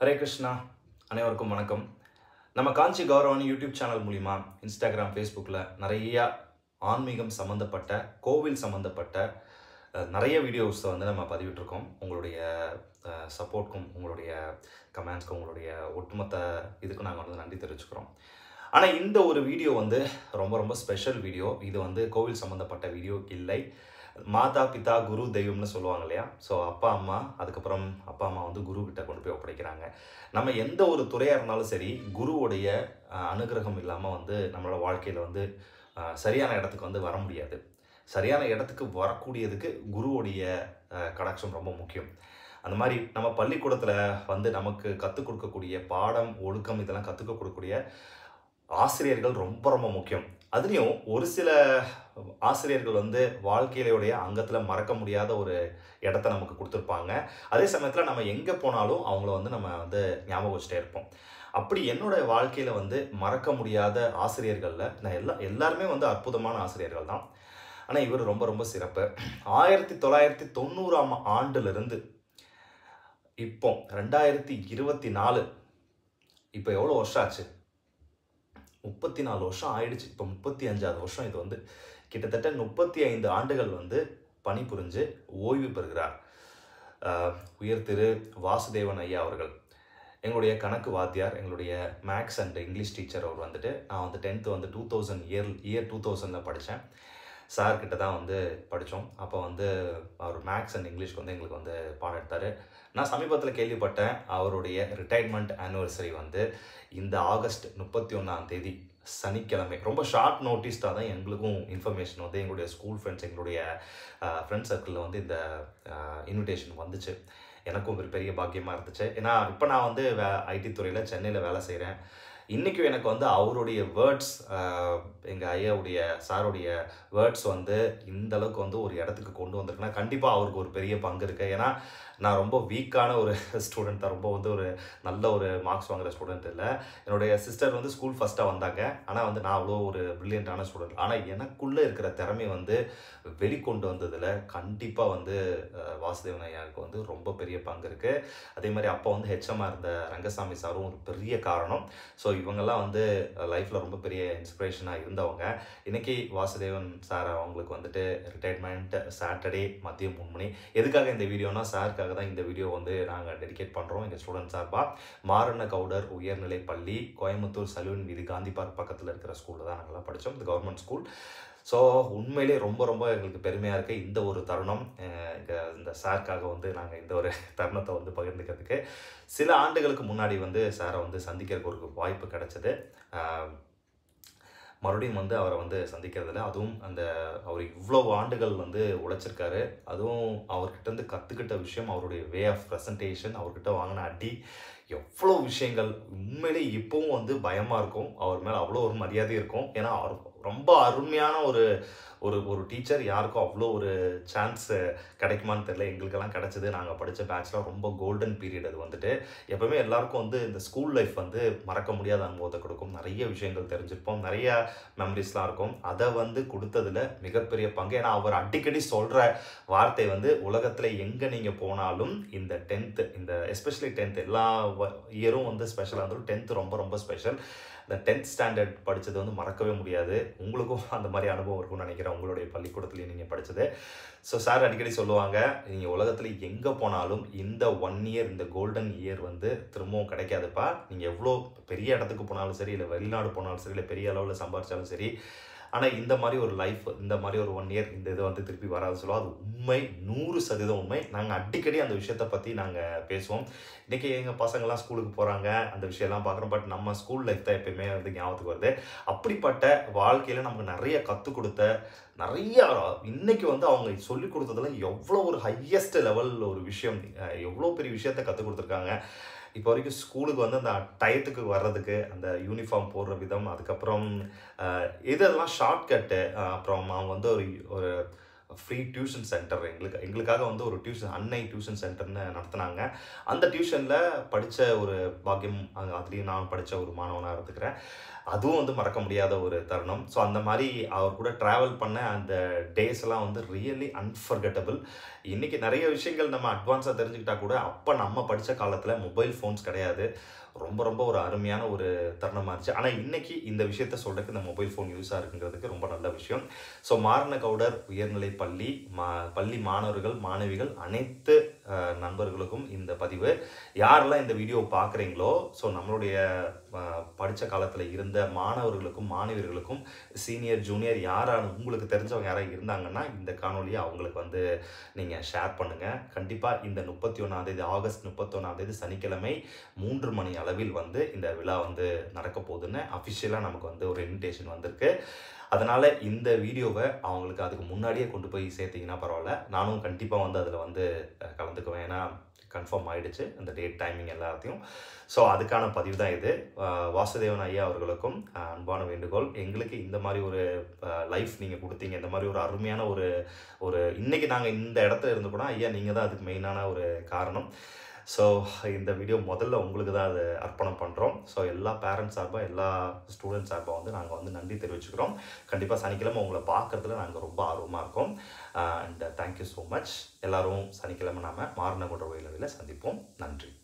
ஹரே கிருஷ்ணா, அனைவருக்கும் வணக்கம். நம்ம காஞ்சி கௌரவாணி யூடியூப் சேனல் மூலிமா இன்ஸ்டாகிராம், ஃபேஸ்புக்கில் நிறையா ஆன்மீகம் சம்மந்தப்பட்ட, கோவில் சம்மந்தப்பட்ட நிறைய வீடியோஸை வந்து நம்ம பதிவிட்டிருக்கோம். உங்களுடைய சப்போர்ட்க்கும், உங்களுடைய கமெண்ட்ஸ்க்கும், உங்களுடைய ஒட்டுமொத்த இதுக்கும் நாங்கள் வந்து நன்றி தெரிவிச்சுக்கிறோம். ஆனால் இந்த ஒரு வீடியோ வந்து ரொம்ப ரொம்ப ஸ்பெஷல் வீடியோ. இது வந்து கோவில் சம்மந்தப்பட்ட வீடியோ இல்லை. மாதா பிதா குரு தெய்வம்னு சொல்லுவாங்க இல்லையா? ஸோ அப்பா அம்மா, அதுக்கப்புறம் அப்பா அம்மா வந்து குரு கிட்ட கொண்டு போய் ஒப்படைக்கிறாங்க. நம்ம எந்த ஒரு துறையாக இருந்தாலும் சரி, குருவுடைய அனுகிரகம் இல்லாமல் வந்து நம்மளோட வாழ்க்கையில் வந்து சரியான இடத்துக்கு வந்து வர முடியாது. சரியான இடத்துக்கு வரக்கூடியதுக்கு குருவுடைய கடாட்சம் ரொம்ப முக்கியம். அந்த மாதிரி நம்ம பள்ளிக்கூடத்தில் வந்து நமக்கு கற்றுக் கொடுக்கக்கூடிய பாடம், ஒழுக்கம் இதெல்லாம் கற்றுக் கொடுக்கக்கூடிய ஆசிரியர்கள் ரொம்ப ரொம்ப முக்கியம். அதுலேயும் ஒரு சில ஆசிரியர்கள் வந்து வாழ்க்கையிலுடைய அங்கத்தில் மறக்க முடியாத ஒரு இடத்த நமக்கு கொடுத்துருப்பாங்க. அதே சமயத்தில் நம்ம எங்கே போனாலும் அவங்கள வந்து நம்ம வந்து ஞாபகம் வச்சுட்டே இருப்போம். அப்படி என்னோட வாழ்க்கையில் வந்து மறக்க முடியாத ஆசிரியர்களில் நான் எல்லாருமே வந்து அற்புதமான ஆசிரியர்கள் தான். ஆனால் இவர் ரொம்ப ரொம்ப சிறப்பு. 1990ஆம் ஆண்டிலிருந்து இப்போ 2024, இப்போ எவ்வளோ வருஷம் ஆச்சு? 34 வருஷம் ஆயிடுச்சு. இப்போ 35வது வருஷம். இது வந்து கிட்டத்தட்ட 35 ஆண்டுகள் வந்து பணிபுரிஞ்சு ஓய்வு பெறுகிறார் உயர் திரு வாசுதேவன் ஐயா அவர்கள். எங்களுடைய கணக்கு வாத்தியார், எங்களுடைய மேக்ஸ் அண்ட் இங்கிலீஷ் டீச்சர். அவர் வந்துட்டு நான் வந்து 10th வந்து 2000 படித்தேன். சார்கிட்ட தான் வந்து படித்தோம். அப்போ வந்து அவர் மேக்ஸ் அண்ட் இங்கிலீஷ்க்கு வந்து எங்களுக்கு வந்து பாடம் எடுத்தார். நான் சமீபத்தில் கேள்விப்பட்டேன் அவருடைய ரிட்டையர்மெண்ட் ஆனிவர்சரி வந்து இந்த ஆகஸ்ட் 31ஆம் தேதி சனிக்கிழமை. ரொம்ப ஷார்ட் நோட்டீஸ்டாக தான் எங்களுக்கும் இன்ஃபர்மேஷன் வந்து எங்களுடைய ஸ்கூல் ஃப்ரெண்ட்ஸ், எங்களுடைய ஃப்ரெண்ட் சர்க்கிளில் வந்து இந்த இன்விடேஷன் வந்துச்சு. எனக்கும் ஒரு பெரிய பாக்கியமாக இருந்துச்சு. ஏன்னா இப்போ நான் வந்து ஐடி துறையில் சென்னையில் வேலை செய்கிறேன். இன்றைக்கும் எனக்கு வந்து அவருடைய வேர்ட்ஸ், எங்கள் ஐயாவுடைய சாருடைய வேர்ட்ஸ் வந்து இந்தளவுக்கு வந்து ஒரு இடத்துக்கு கொண்டு வந்திருக்குன்னா கண்டிப்பாக அவருக்கு ஒரு பெரிய பங்கு இருக்குது. ஏன்னா நான் ரொம்ப வீக்கான ஒரு ஸ்டூடெண்ட் தான். ரொம்ப வந்து ஒரு நல்ல ஒரு மார்க்ஸ் வாங்குகிற ஸ்டூடெண்ட் இல்லை. என்னுடைய சிஸ்டர் வந்து ஸ்கூல் ஃபஸ்ட்டாக வந்தாங்க. ஆனால் வந்து நான் அவ்வளோ ஒரு ப்ரில்லியண்ட்டான ஸ்டூடெண்ட். ஆனால் எனக்குள்ளே இருக்கிற திறமை வந்து வெளிக்கொண்டு வந்ததில் கண்டிப்பாக வந்து வாசுதேவன் ஐயாவுக்கு வந்து ரொம்ப பெரிய பங்கு இருக்குது. அதே மாதிரி அப்போ வந்து ஹெச்எம்மாக இருந்த ரங்கசாமி சாரும் ஒரு பெரிய காரணம். ஸோ இவங்கெல்லாம் வந்து லைஃப்பில் ரொம்ப பெரிய இன்ஸ்பிரேஷனாக இருந்தவங்க. இன்றைக்கி வாசுதேவன் சார் அவங்களுக்கு வந்துட்டு ரிட்டையர்மெண்ட் சாட்டர்டே மதியம் 3 மணி. எதுக்காக இந்த வீடியோனா, சாருக்காக தான் இந்த வீடியோ வந்து நாங்கள் டெடிகேட் பண்ணுறோம். எங்கள் ஸ்டூடெண்ட் சார்பாக மாரண கவுடர் உயர்நிலை பள்ளி, கோயம்புத்தூர் சலூன் வீதி, காந்தி பார்க் பக்கத்தில் இருக்கிற ஸ்கூலில் தான் நாங்கள்லாம் படித்தோம். இது கவர்மெண்ட் ஸ்கூல். ஸோ உண்மையிலே ரொம்ப ரொம்ப எங்களுக்கு பெருமையாக இருக்குது இந்த ஒரு தருணம். இந்த சாருக்காக வந்து நாங்கள் இந்த ஒரு தருணத்தை வந்து பகிர்ந்துக்கிறதுக்கு சில ஆண்டுகளுக்கு முன்னாடி வந்து சாரை வந்து சந்திக்கிறதுக்கு ஒரு வாய்ப்பு கிடைச்சது. மறுபடியும் வந்து அவரை வந்து சந்திக்கிறதில்ல. அதுவும் அவர் இவ்வளோ ஆண்டுகள் வந்து உழைச்சிருக்காரு. அதுவும் அவர்கிட்டருந்து கற்றுக்கிட்ட விஷயம், அவருடைய வே ஆஃப் ப்ரெசன்டேஷன், அவர்கிட்ட வாங்கின அடி, எவ்வளோ விஷயங்கள் உண்மையிலே இப்போவும் வந்து பயமாக இருக்கும். அவர் மேலே அவ்வளோ ஒரு மரியாதை இருக்கும். ஏன்னா அவர் ரொம்ப அருமையான ஒரு ஒரு டீச்சர். யாருக்கும் அவ்வளோ ஒரு சான்ஸ் கிடைக்குமான்னு தெரியல. எங்களுக்கெல்லாம் கிடச்சிது. நாங்கள் படித்த பேட்ச்லாம் ரொம்ப கோல்டன் பீரியட். அது வந்துட்டு எப்போவுமே எல்லாருக்கும் வந்து இந்த ஸ்கூல் லைஃப் வந்து மறக்க முடியாத அனுபவத்தை கொடுக்கும். நிறைய விஷயங்கள் தெரிஞ்சிருப்போம், நிறைய மெமரிஸ்லாம் இருக்கும். அதை வந்து கொடுத்ததில் மிகப்பெரிய பங்கு. ஏன்னா அவர் அடிக்கடி சொல்கிற வார்த்தை வந்து, உலகத்தில் எங்கே நீங்கள் போனாலும் இந்த 10th, இந்த எஸ்பெஷலி 10th, எல்லா இயரும் வந்து ஸ்பெஷலாக இருந்தாலும் 10th ரொம்ப ரொம்ப ஸ்பெஷல். இந்த 10th ஸ்டாண்டர்ட் படித்தது வந்து மறக்கவே முடியாது. உங்களுக்கும் அந்த மாதிரி அனுபவம் இருக்கும்னு நினைக்கிறேன், உங்களுடைய பள்ளிக்கூடத்துலேயும் நீங்கள் படித்தது. ஸோ சார் அடிக்கடி சொல்லுவாங்க, நீங்கள் உலகத்தில் எங்கே போனாலும் இந்த 1 இயர், இந்த கோல்டன் இயர் வந்து திரும்பவும் கிடைக்காதுப்பா. நீங்கள் எவ்வளோ பெரிய இடத்துக்கு போனாலும் சரி, இல்லை வெளிநாடு போனாலும் சரி, இல்லை பெரிய அளவில் சம்பாதிச்சாலும் சரி, ஆனால் இந்த மாதிரி ஒரு லைஃப், இந்த மாதிரி ஒரு 1 இயர் இந்த இது வந்து திருப்பி வராது சொல்லுவோம். அது உண்மை, 100% உண்மை. நாங்கள் அடிக்கடி அந்த விஷயத்தை பற்றி நாங்கள் பேசுவோம். இன்றைக்கி எங்கள் பசங்கள்லாம் ஸ்கூலுக்கு போகிறாங்க, அந்த விஷயம்லாம் பார்க்குறோம். பட் நம்ம ஸ்கூல் லைஃப் தான் எப்பயுமே வந்து ஞாபகத்துக்கு வருது. அப்படிப்பட்ட வாழ்க்கையில் நமக்கு நிறைய கற்றுக் கொடுத்த, நிறையா இன்றைக்கி வந்து அவங்க சொல்லிக் கொடுத்ததுல எவ்வளோ ஒரு ஹையஸ்ட் லெவல் ஒரு விஷயம், எவ்வளோ பெரிய விஷயத்தை கற்றுக் கொடுத்துருக்காங்க. இப்போ வரைக்கும் ஸ்கூலுக்கு வந்து அந்த டயத்துக்கு வர்றதுக்கு, அந்த யூனிஃபார்ம் போடுற விதம், அதுக்கப்புறம் இதெல்லாம் ஷார்ட்கட்டு, அப்புறம் அவங்க வந்து ஒரு ஃப்ரீ டியூஷன் சென்டர் எங்களுக்காக வந்து ஒரு அன்னை டியூஷன் சென்டர்னு நடத்துனாங்க. அந்த டியூஷனில் படித்த ஒரு பாக்கியம், அதுலேயும் நான் படித்த ஒரு மாணவனாக இருந்துக்கிறேன். அதுவும் வந்து மறக்க முடியாத ஒரு தருணம். ஸோ அந்த மாதிரி அவர் கூட ட்ராவல் பண்ண அந்த டேஸ்லாம் வந்து ரியலி அன்ஃபர்கெட்டபிள். இன்றைக்கி நிறைய விஷயங்கள் நம்ம அட்வான்ஸாக தெரிஞ்சுக்கிட்டா கூட அப்போ நம்ம படித்த காலத்தில் மொபைல் ஃபோன்ஸ் கிடையாது. ரொம்ப ரொம்ப ஒரு அருமையான ஒரு தருணமாக இருந்துச்சு. ஆனால் இன்றைக்கி இந்த விஷயத்த சொல்கிறதுக்கு இந்த மொபைல் ஃபோன் யூஸாக இருக்குங்கிறதுக்கு ரொம்ப நல்ல விஷயம். ஸோ மாரணகவுடர் உயர்நிலை பள்ளி மாணவர்கள் மாணவிகள் அனைத்து நண்பர்களுக்கும் இந்த பதிவு. யாரெல்லாம் இந்த வீடியோ பார்க்குறீங்களோ, ஸோ நம்மளுடைய படித்த காலத்தில் இருந்த மாணவர்களுக்கும் மாணவியர்களுக்கும் சீனியர் ஜூனியர் யாரான உங்களுக்கு தெரிஞ்சவங்க யாராவது இருந்தாங்கன்னா இந்த காணொலியை அவங்களுக்கு வந்து நீங்கள் ஷேர் பண்ணுங்கள். கண்டிப்பாக இந்த 31ஆம் தேதி ஆகஸ்ட் 31ஆம் தேதி சனிக்கிழமை 3 மணி அளவில் வந்து இந்த விழா வந்து நடக்க போகுதுன்னு அஃபிஷியலாக நமக்கு வந்து ஒரு இன்விடேஷன் வந்திருக்கு. அதனால் இந்த வீடியோவை அவங்களுக்கு அதுக்கு முன்னாடியே கொண்டு போய் சேர்த்திங்கன்னா பரவாயில்ல. நானும் கண்டிப்பாக வந்து அதில் வந்து கலந்துக்குவேன். ஏன்னா கன்ஃபார்ம் ஆகிடுச்சு அந்த டேட் டைமிங் எல்லாத்தையும். ஸோ அதுக்கான பதிவு தான் இது. வாசுதேவன் ஐயா அவர்களுக்கும் அன்பான வேண்டுகோள், எங்களுக்கு இந்த மாதிரி ஒரு லைஃப் நீங்கள் கொடுத்தீங்க, இந்த மாதிரி ஒரு அருமையான ஒரு இன்றைக்கி நாங்கள் இந்த இடத்துல இருந்து கூட ஐயா நீங்கள் தான் அதுக்கு மெயினான ஒரு காரணம். ஸோ இந்த வீடியோ முதல்ல உங்களுக்கு தான் அது அர்ப்பணம் பண்ணுறோம். ஸோ எல்லா பேரண்ட்ஸ் சார்பாக எல்லா ஸ்டூடெண்ட்ஸ் சார்பாக வந்து நாங்கள் வந்து நன்றி தெரிவிச்சுக்கிறோம். கண்டிப்பாக சனிக்கிழமை உங்களை பார்க்குறதுல நாங்கள் ரொம்ப ஆர்வமாக இருக்கோம். And thank you so much. எல்லோரும் சனிக்கிழமை நாம் மாரணகவுடர் உயர்நிலையில் சந்திப்போம். நன்றி.